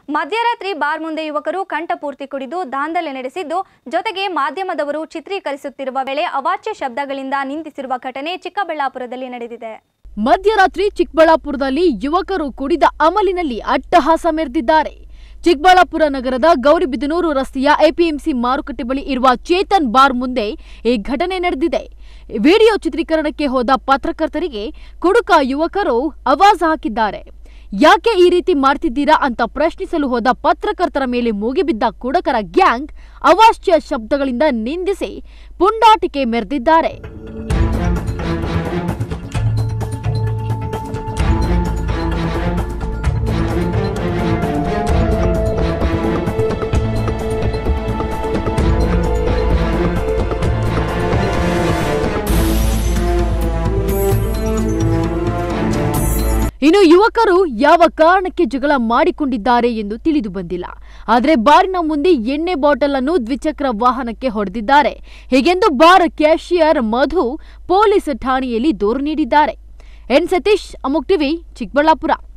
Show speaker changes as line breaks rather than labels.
ಮಧ್ಯರಾತ್ರಿ ಬಾರ್ ಮುಂದೆ ಯುವಕರು ಕಂಠಪೂರ್ತಿ ಕುಡಿದು ದಾಂಧಲೆ ನಡೆಸಿದ್ದು, ಜೊತೆಗೆ ಮಾಧ್ಯಮದವರು ಚಿತ್ರೀಕರಿಸುತ್ತಿರುವ ವೇಳೆ ಅವಾಚ್ಯ ಶಬ್ದಗಳಿಂದ ನಿಂದಿಸಿರುವ ಘಟನೆ ಚಿಕ್ಕಬಳ್ಳಾಪುರದಲ್ಲಿ ನಡೆದಿದೆ.
ಮಧ್ಯರಾತ್ರಿ ಚಿಕ್ಕಬಳ್ಳಾಪುರದಲ್ಲಿ ಯುವಕರು ಕುಡಿದ ಅಮಲಿನಲ್ಲಿ ಅಟ್ಟಹಾಸ ಮೆರೆದಿದ್ದಾರೆ. ಚಿಕ್ಕಬಳ್ಳಾಪುರ ನಗರದ ಗೌರಿಬಿದನೂರು ರಸ್ತೆಯ ಎಪಿಎಂಸಿ ಮಾರುಕಟ್ಟೆ ಬಳಿ ಇರುವ ಚೇತನ್ ಬಾರ್ ಮುಂದೆ ಈ ಘಟನೆ ನಡೆದಿದೆ. ವಿಡಿಯೋ ಚಿತ್ರೀಕರಣಕ್ಕೆ ಹೋದ ಪತ್ರಕರ್ತರಿಗೆ ಕುಡುಕ ಯುವಕರು ಆವಾಜ್ ಹಾಕಿದ್ದಾರೆ. ಯಾಕೆ ಈ ರೀತಿ ಮಾಡ್ತಿದ್ದೀರಾ ಅಂತ ಪ್ರಶ್ನಿಸಲು ಹೋದ ಪತ್ರಕರ್ತರ ಮೇಲೆ ಮುಗಿಬಿದ್ದ ಕುಡುಕರ ಗ್ಯಾಂಗ್ ಅವಾಚ್ಯ ಶಬ್ದಗಳಿಂದ ನಿಂದಿಸಿ ಪುಂಡಾಟಿಕೆ ಮೆರೆದಿದ್ದಾರೆ. ಇನ್ನು ಯುವಕರು ಯಾವ ಕಾರಣಕ್ಕೆ ಜಗಳ ಮಾಡಿಕೊಂಡಿದ್ದಾರೆ ಎಂದು ತಿಳಿದು ಬಂದಿಲ್ಲ. ಆದರೆ ಬಾರಿನ ಮುಂದೆ ಎಣ್ಣೆ ಬಾಟಲ್ ಅನ್ನು ದ್ವಿಚಕ್ರ ವಾಹನಕ್ಕೆ ಹೊಡೆದಿದ್ದಾರೆ. ಹೀಗೆಂದು ಬಾರ್ ಕ್ಯಾಶಿಯರ್ ಮಧು ಪೊಲೀಸ್ ಠಾಣೆಯಲ್ಲಿ ದೂರು ನೀಡಿದ್ದಾರೆ. ಎನ್ ಸತೀಶ್, ಅಮೋಕ್ ಟಿವಿ, ಚಿಕ್ಕಬಳ್ಳಾಪುರ.